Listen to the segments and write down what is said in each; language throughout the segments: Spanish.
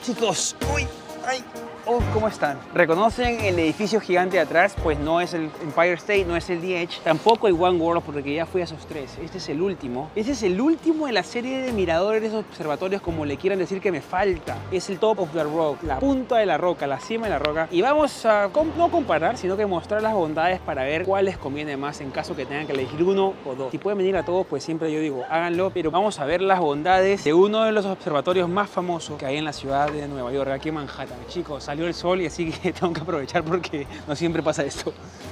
Chicos, uy, ay. Oh, ¿cómo están? ¿Reconocen el edificio gigante de atrás? Pues no es el Empire State, no es el DH, tampoco el One World, porque ya fui a esos tres. Este es el último. Este es el último de la serie de miradores, observatorios, como le quieran decir que me falta. Es el Top of the Rock, la punta de la roca, la cima de la roca. Y vamos a no comparar, sino que mostrar las bondades para ver cuál les conviene más en caso que tengan que elegir uno o dos. Si pueden venir a todos, pues siempre yo digo, háganlo. Pero vamos a ver las bondades de uno de los observatorios más famosos que hay en la ciudad de Nueva York, aquí en Manhattan. Chicos, salió el sol y así que tengo que aprovechar porque no siempre pasa esto.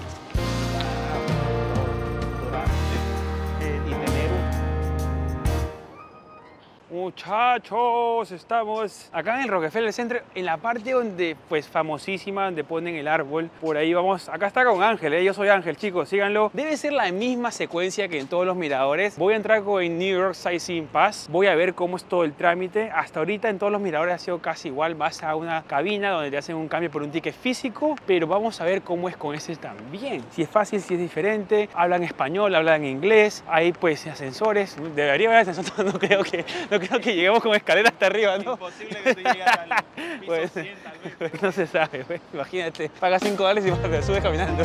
Muchachos, estamos acá en el Rockefeller Center, en la parte donde, pues, famosísima, donde ponen el árbol. Por ahí vamos, acá está con Ángel, ¿eh? Yo soy Ángel, chicos, síganlo. Debe ser la misma secuencia que en todos los miradores. Voy a entrar con el New York Sightseeing Pass. Voy a ver cómo es todo el trámite. Hasta ahorita en todos los miradores ha sido casi igual. Vas a una cabina donde te hacen un cambio por un ticket físico, pero vamos a ver cómo es con este también. Si es fácil, si es diferente. Hablan español, hablan inglés. Hay, pues, ascensores. Debería haber ascensores, no creo que lleguemos con escalera hasta arriba, ¿no? Imposible que tú llegues al piso Pues, 100, tal vez. no se sabe, pues. Imagínate, pagas $5 y te subes caminando.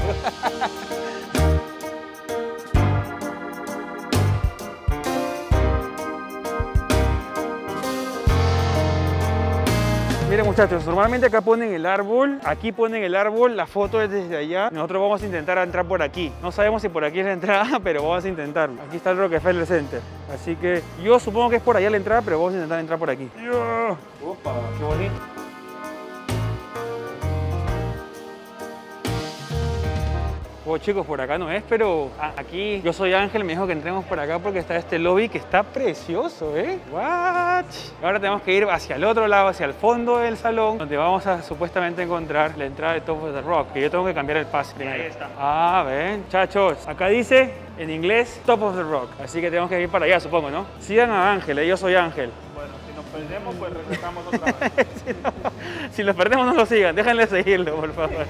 Miren, muchachos, normalmente acá ponen el árbol, aquí ponen el árbol, la foto es desde allá. Nosotros vamos a intentar entrar por aquí. No sabemos si por aquí es la entrada, pero vamos a intentarlo. Aquí está el Rockefeller Center. Así que yo supongo que es por allá la entrada, pero vamos a intentar entrar por aquí. ¡Opa! ¡Qué bonito! Oh, chicos, por acá no es, pero aquí yo soy Ángel, me dijo que entremos por acá porque está este lobby que está precioso, ¿eh? What? Ahora tenemos que ir hacia el otro lado, hacia el fondo del salón, donde vamos a supuestamente encontrar la entrada de Top of the Rock, que yo tengo que cambiar el pase primero. Ahí está. Ah, ven, chachos, acá dice en inglés Top of the Rock, así que tenemos que ir para allá, supongo, ¿no? Sigan a Ángel, yo soy Ángel. Bueno, si nos perdemos, pues regresamos otra vez. Si los perdemos, no lo sigan, déjenle seguirlo, por favor.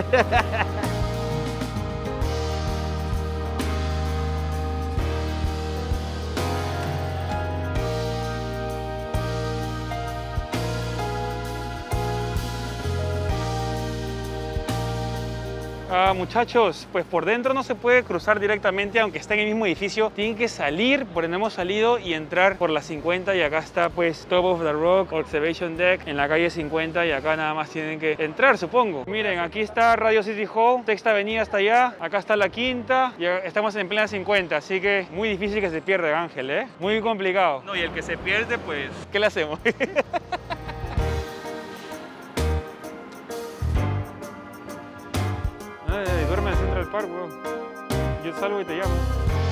Muchachos, pues por dentro no se puede cruzar directamente, aunque está en el mismo edificio. Tienen que salir, por donde hemos salido, y entrar por la 50. Y acá está, pues, Top of the Rock, Observation Deck, en la calle 50. Y acá nada más tienen que entrar, supongo. Miren, aquí está Radio City Hall, Sexta Avenida hasta allá. Acá está la quinta. Y estamos en plena 50, así que muy difícil que se pierda, Ángel, ¿eh? Muy complicado. No, y el que se pierde, pues... ¿Qué le hacemos? Duerme en el Central Park, bro. Yo salgo y te llamo.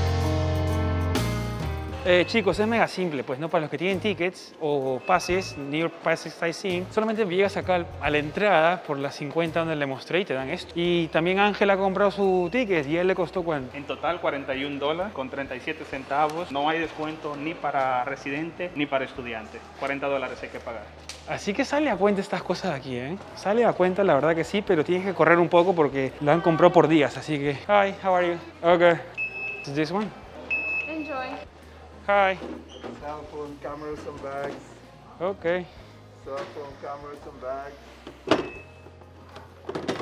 Chicos, es mega simple, pues, ¿no? Para los que tienen tickets o pases, New York Passes Sightseeing, solamente llegas acá a la entrada por la 50 donde le mostré y te dan esto. Y también Ángel ha comprado su ticket y a él le costó ¿cuánto? En total $41 con 37 centavos. No hay descuento ni para residente ni para estudiante. $40 hay que pagar. Así que sale a cuenta estas cosas de aquí, ¿eh? Sale a cuenta, la verdad que sí, pero tienes que correr un poco porque lo han comprado por días, así que... Hi, how are you? Okay. Is this one? Enjoy. Hi. Cell phone, cameras and bags. Okay. Cell phone, cameras and bags.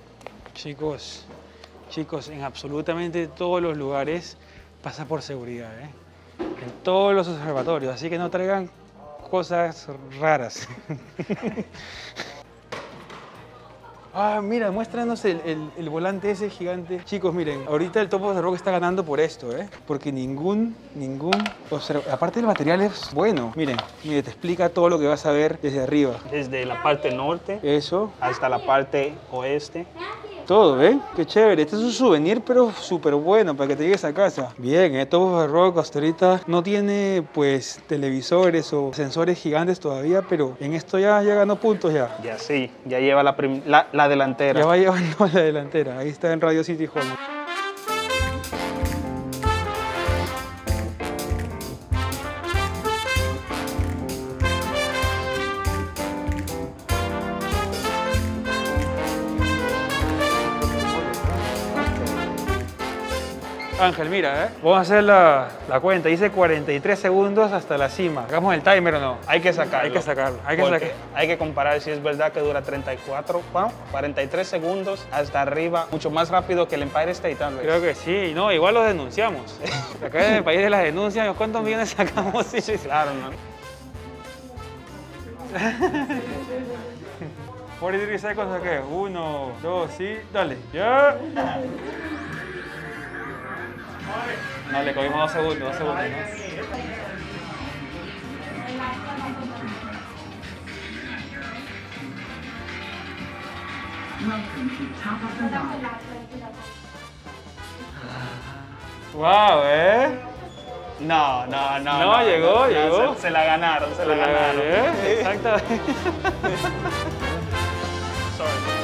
Chicos, en absolutamente todos los lugares pasa por seguridad, ¿eh? En todos los observatorios, así que no traigan cosas raras. Mira, muéstranos el volante ese gigante. Chicos, miren, ahorita el Top of the Rock está ganando por esto, ¿eh? Porque aparte el material es bueno. Miren, te explica todo lo que vas a ver desde arriba. Desde la parte norte Eso, hasta la parte oeste. todo, ¿ven? Qué chévere. Este es un souvenir, pero súper bueno para que te llegues a casa. Bien, Top of the Rock hasta ahorita no tiene, pues, televisores o sensores gigantes todavía, pero en esto ya ganó puntos ya. Ya sí, ya lleva la delantera. Ya va llevando la delantera. Ahí está en Radio City Hall. Ángel, mira, vamos a hacer la cuenta. Dice 43 segundos hasta la cima. ¿Hagamos el timer o no? Hay que sacarlo. Hay que sacarlo. Hay que comparar si es verdad que dura 34, 43 segundos hasta arriba, mucho más rápido que el Empire State, tal vez. Creo que sí. No, igual los denunciamos. Acá en el país de las denuncias, ¿cuántos millones sacamos? Sí, claro, ¿no? 43 segundos, ¿qué? 1, 2, sí, dale. Ya. No, le cogimos 2 segundos, 2 segundos, ¿no? Wow, No, llegó. Se la ganaron, se la ganaron. Exactamente. Sorry.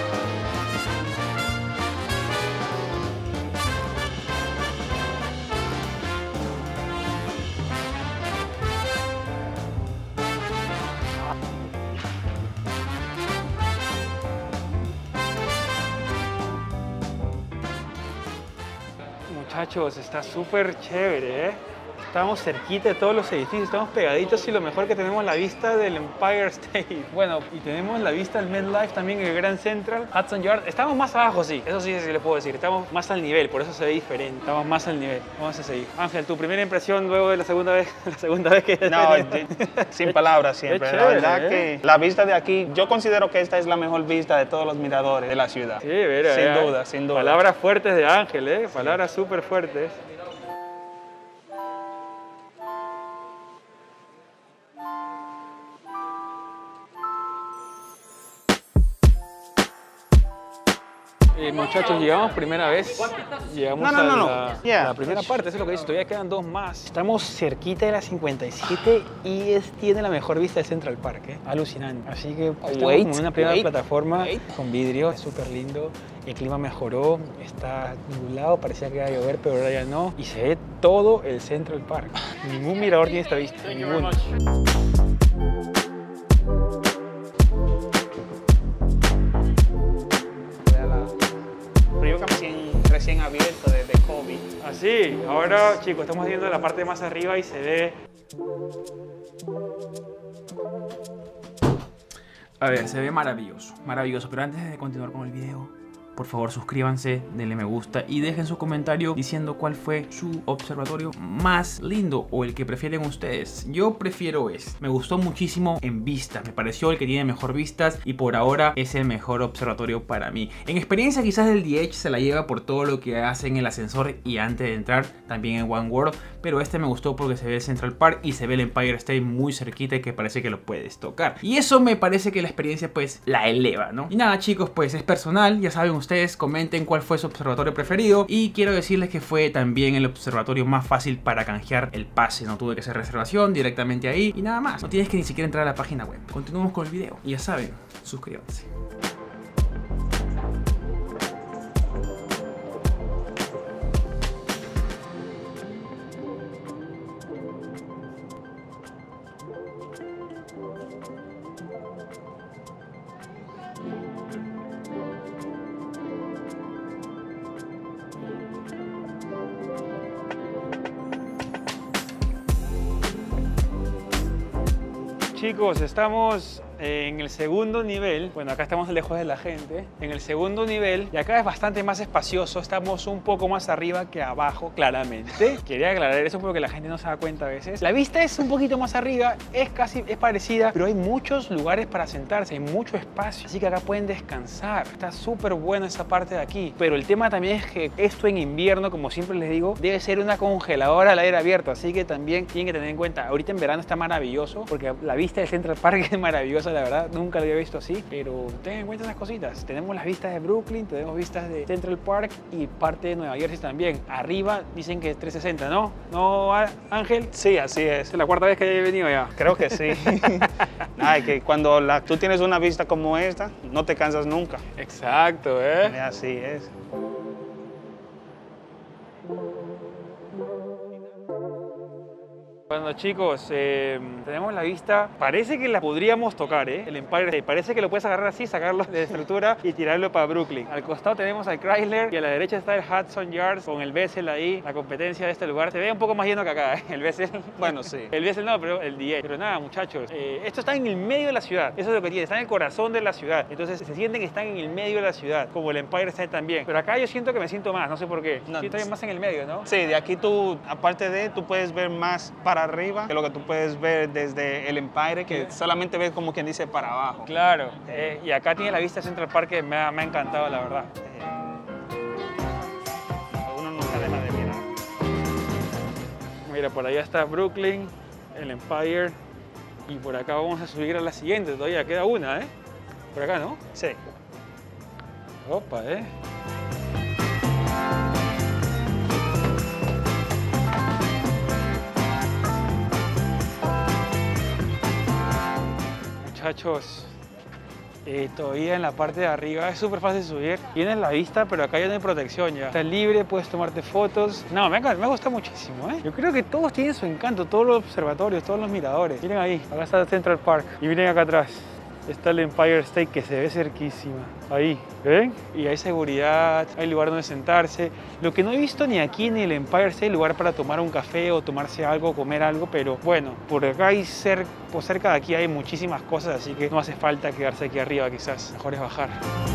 Muchachos, está súper chévere, Estamos cerquita de todos los edificios, estamos pegaditos y lo mejor que tenemos la vista del Empire State. Bueno, y tenemos la vista del MetLife también en el Grand Central, Hudson Yard. Estamos más abajo, sí, eso sí le puedo decir. Estamos más al nivel, por eso se ve diferente. Estamos más al nivel. Vamos a seguir. Ángel, tu primera impresión luego de la segunda vez que... No, sin palabras siempre. Chévere, la verdad que la vista de aquí, yo considero que esta es la mejor vista de todos los miradores de la ciudad. Sí, mira, sin duda, sin duda. Palabras fuertes de Ángel, Palabras súper fuertes. Muchachos, llegamos primera vez, llegamos a la primera parte, eso es lo que dice, todavía quedan 2 más. Estamos cerquita de la 57 y tiene la mejor vista de Central Park, Alucinante. Así que estamos en una primera plataforma con vidrio, es súper lindo, el clima mejoró, está nublado, parecía que iba a llover, pero ahora ya no. Y se ve todo el Central Park. Ningún mirador tiene esta vista, ninguno. Recién abierto desde COVID. Así, ahora chicos, estamos viendo la parte más arriba y se ve... A ver, se ve maravilloso, maravilloso, pero antes de continuar con el video, por favor suscríbanse, denle me gusta y dejen su comentario diciendo cuál fue su observatorio más lindo o el que prefieren ustedes. Yo prefiero este, me gustó muchísimo en vista, me pareció el que tiene mejor vistas y por ahora es el mejor observatorio para mí. En experiencia quizás el DH se la lleva por todo lo que hace en el ascensor y antes de entrar también en One World, pero este me gustó porque se ve el Central Park y se ve el Empire State muy cerquita y que parece que lo puedes tocar. Y eso me parece que la experiencia pues la eleva, ¿no? Y nada chicos, pues es personal, ya saben ustedes, comenten cuál fue su observatorio preferido y quiero decirles que fue también el observatorio más fácil para canjear el pase, no tuve que hacer reservación directamente ahí y nada más, no tienes que ni siquiera entrar a la página web. Continuamos con el video y ya saben, suscríbanse. Chicos, estamos en el segundo nivel. Bueno, acá estamos lejos de la gente. En el segundo nivel, y acá es bastante más espacioso. Estamos un poco más arriba que abajo, claramente. Quería aclarar eso porque la gente no se da cuenta a veces. La vista es un poquito más arriba, es parecida, pero hay muchos lugares para sentarse, hay mucho espacio. Así que acá pueden descansar. Está súper buena esa parte de aquí. Pero el tema también es que esto en invierno, como siempre les digo, debe ser una congeladora al aire abierto. Así que también tienen que tener en cuenta. Ahorita en verano está maravilloso porque la vista del Central Park es maravillosa, la verdad, nunca lo había visto así, pero tengan en cuenta esas cositas. Tenemos las vistas de Brooklyn, tenemos vistas de Central Park y parte de Nueva Jersey también. Arriba dicen que es 360, ¿no? ¿No, Ángel? Sí, así es. Es la cuarta vez que he venido ya. Creo que sí. Ay, que cuando tú tienes una vista como esta, no te cansas nunca. Exacto, Así es. Bueno, chicos, tenemos la vista. Parece que la podríamos tocar, ¿eh? El Empire State. Parece que lo puedes agarrar así, sacarlo de estructura y tirarlo para Brooklyn. Al costado tenemos al Chrysler y a la derecha está el Hudson Yards con el Bessel ahí. La competencia de este lugar se ve un poco más lleno que acá, ¿eh? El Bessel. Bueno, sí. El Bessel no, pero el DH. Pero nada, muchachos, esto está en el medio de la ciudad. Eso es lo que tiene. Está en el corazón de la ciudad. Entonces se sienten que están en el medio de la ciudad, como el Empire State también. Pero acá yo siento que me siento más, no sé por qué. No, Sí, estoy más en el medio, ¿no? Sí, de aquí tú, aparte de, tú puedes ver más para arriba que lo que tú puedes ver desde el Empire, que solamente ves como quien dice para abajo. Claro. Y acá tiene la vista Central Park que me ha encantado, la verdad. Uno nunca deja de mirar. Mira, por allá está Brooklyn, el Empire. Y por acá vamos a subir a la siguiente. Todavía queda una, ¿eh? Por acá, ¿no? Sí. Opa, ¿eh? Muchachos, todavía en la parte de arriba es súper fácil subir. Tienes la vista, pero acá ya no hay protección ya. Estás libre, puedes tomarte fotos. No, me gusta muchísimo, ¿eh? Yo creo que todos tienen su encanto, todos los observatorios, todos los miradores. Miren ahí, acá está Central Park. Y miren acá atrás. Está el Empire State que se ve cerquísima. Ahí, ¿ven? Y hay seguridad, hay lugar donde sentarse. Lo que no he visto ni aquí ni en el Empire State, lugar para tomar un café o tomarse algo, comer algo. Pero bueno, por acá hay cerca de aquí hay muchísimas cosas, así que no hace falta quedarse aquí arriba quizás. Mejor es bajar.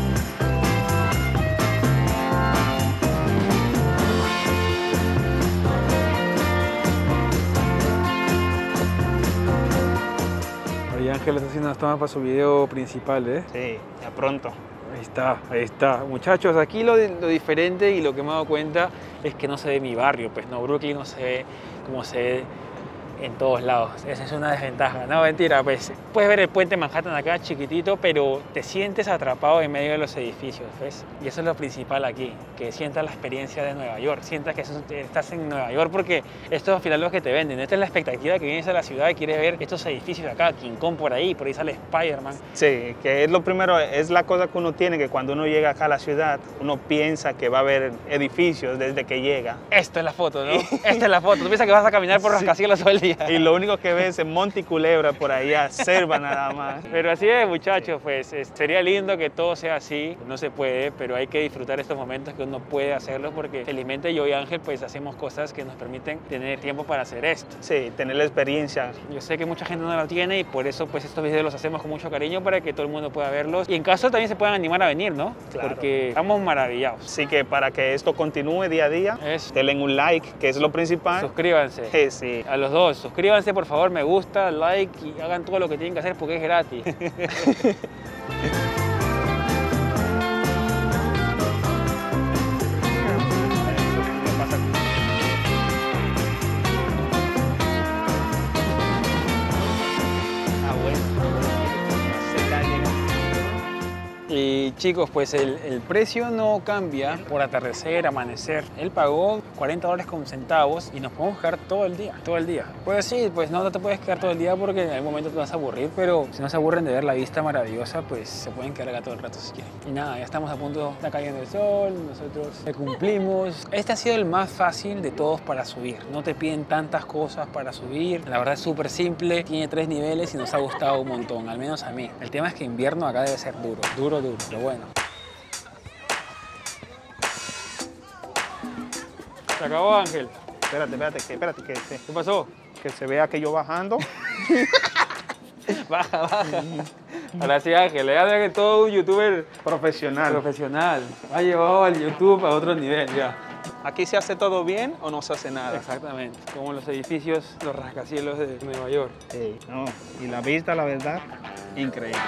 Ahí Ángel está haciendo unas tomas para su video principal, ¿eh? Sí, ya pronto. Ahí está, ahí está. Muchachos, aquí lo diferente y lo que me he dado cuenta es que no se ve mi barrio, pues no, Brooklyn no se ve como se ve en todos lados. Esa es una desventaja. No, mentira, pues puedes ver el puente Manhattan acá chiquitito, pero te sientes atrapado en medio de los edificios, ¿ves? Y eso es lo principal aquí, que sientas la experiencia de Nueva York, sientas que estás en Nueva York, porque esto al final es lo que te venden. Esta es la expectativa que vienes a la ciudad y quieres ver estos edificios acá, King Kong por ahí sale Spider-Man. Sí, que es lo primero, es la cosa que uno tiene, que cuando uno llega acá a la ciudad, uno piensa que va a haber edificios desde que llega. Esta es la foto, ¿no? Esta es la foto. Tú piensas que vas a caminar por rascacielos todo el día. Y lo único que ves es Monte y Culebra por allá, selva nada más. Pero así es, muchachos, pues sería lindo que todo sea así. No se puede, pero hay que disfrutar estos momentos que uno puede hacerlos, porque felizmente yo y Ángel pues hacemos cosas que nos permiten tener tiempo para hacer esto. Sí, tener la experiencia. Yo sé que mucha gente no la tiene y por eso pues estos videos los hacemos con mucho cariño para que todo el mundo pueda verlos. Y en caso también se puedan animar a venir, ¿no? Claro. Porque estamos maravillados. Así que para que esto continúe día a día, denle un like, que es lo principal. Suscríbanse. Sí. A los dos, suscríbanse por favor, me gusta, like y hagan todo lo que tienen que hacer porque es gratis. Y chicos, pues el precio no cambia por atardecer, amanecer. Él pagó $40 con centavos y nos podemos quedar todo el día, todo el día. Pues sí, pues no te puedes quedar todo el día porque en algún momento te vas a aburrir, pero si no se aburren de ver la vista maravillosa, pues se pueden quedar acá todo el rato si quieren. Y nada, ya estamos a punto, está cayendo el sol, nosotros le cumplimos. Este ha sido el más fácil de todos para subir. No te piden tantas cosas para subir. La verdad es súper simple, tiene 3 niveles y nos ha gustado un montón, al menos a mí. El tema es que invierno acá debe ser duro, duro, pero bueno. Se acabó, Ángel. Espérate, ¿Qué pasó? que se vea que yo bajando. Baja. Ahora sí, Ángel, ya ve que todo un youtuber Profesional. ha llevado al YouTube a otro nivel ya. ¿Aquí se hace todo bien o no se hace nada? Exactamente, como los edificios, los rascacielos de Nueva York. Sí, no, y la vista, la verdad, increíble.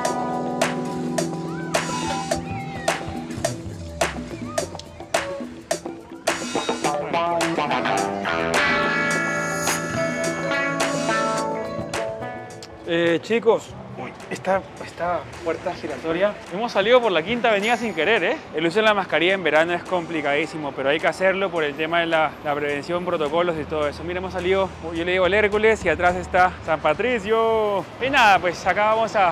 Chicos, esta puerta giratoria, hemos salido por la Quinta Avenida sin querer, ¿eh? El uso de la mascarilla en verano es complicadísimo, pero hay que hacerlo por el tema de la prevención, protocolos y todo eso. Mira, hemos salido, yo le digo el Hércules y atrás está San Patricio. Y nada, pues acá vamos a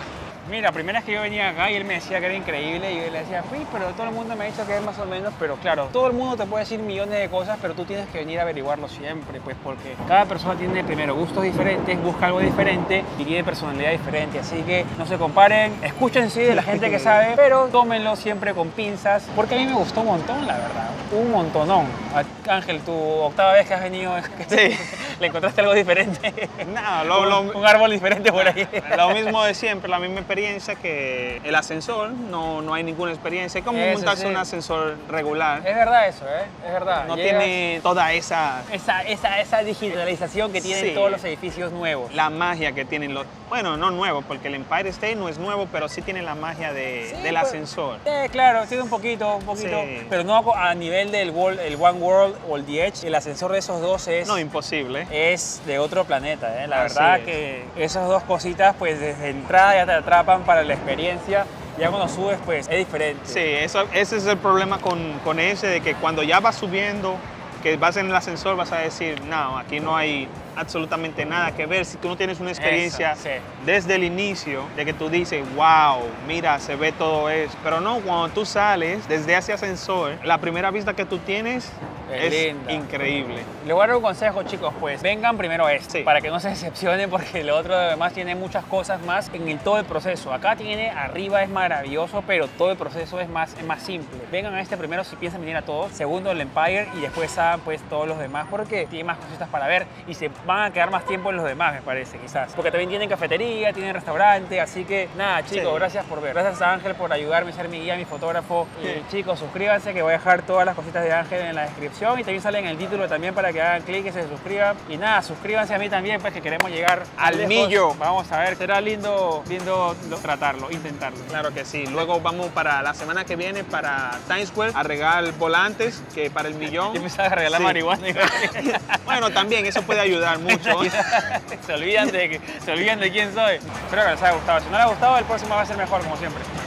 Mira, primera vez que yo venía acá y él me decía que era increíble y yo le decía, sí, pero todo el mundo me ha dicho que es más o menos, pero claro, todo el mundo te puede decir millones de cosas, pero tú tienes que venir a averiguarlo siempre, pues porque cada persona tiene primero gustos diferentes, busca algo diferente y tiene personalidad diferente, así que no se comparen, escúchense de la gente que sabe, pero tómenlo siempre con pinzas, porque a mí me gustó un montón, la verdad, un montonón. Ángel, tu octava vez que has venido, Sí. ¿le encontraste algo diferente? Nada, Un árbol diferente por ahí. lo mismo de siempre, la misma experiencia que el ascensor, no hay ninguna experiencia. Es como Eso, montarse sí. un ascensor regular. Es verdad eso, ¿eh? Es verdad. No Llegas- tiene toda esa esa digitalización que tienen Sí. todos los edificios nuevos. la magia que tienen los... Bueno, no nuevo, porque el Empire State no es nuevo, pero sí tiene la magia del pues, ascensor. Claro, tiene un poquito, Sí. pero no a nivel del el One World o el The Edge. El ascensor de esos dos No, imposible. es de otro planeta, ¿eh? La Así verdad es. que esas dos cositas, pues desde entrada ya te atrapan para la experiencia. Ya cuando subes, pues es diferente. Sí, ese es el problema con ese, de que cuando ya vas subiendo, que vas en el ascensor, vas a decir, no, aquí no hay absolutamente nada que ver. Si tú no tienes una experiencia Eso, sí. desde el inicio, de que tú dices, wow, mira, se ve todo eso. Pero no, cuando tú sales desde ese ascensor, la primera vista que tú tienes Es es linda. increíble. Les voy a dar un consejo, chicos, pues vengan primero a este, Sí. para que no se decepcionen, porque lo otro además tiene muchas cosas más en todo el proceso. Acá tiene, arriba es maravilloso, pero todo el proceso es más simple. Vengan a este primero si piensan venir a todos, segundo el Empire y después a pues todos los demás, porque tiene más cositas para ver y se van a quedar más tiempo en los demás, me parece, quizás. Porque también tienen cafetería, tienen restaurante, así que nada, chicos, Sí. gracias por ver. Gracias a Ángel por ayudarme a ser mi guía, mi fotógrafo. Y chicos, suscríbanse, que voy a dejar todas las cositas de Ángel en la descripción y también sale en el título también para que hagan clic y se suscriban. Y nada, suscríbanse a mí también, pues que queremos llegar Al lejos. millo. Vamos a ver, será lindo tratarlo, intentarlo. Claro que sí. Luego vamos para la semana que viene para Times Square a regalar volantes, que para el millón. Yo pensaba regalar Sí. marihuana. Bueno, también eso puede ayudar mucho. se olvidan de quién soy. Espero que les haya gustado. Si no les ha gustado, el próximo va a ser mejor, como siempre.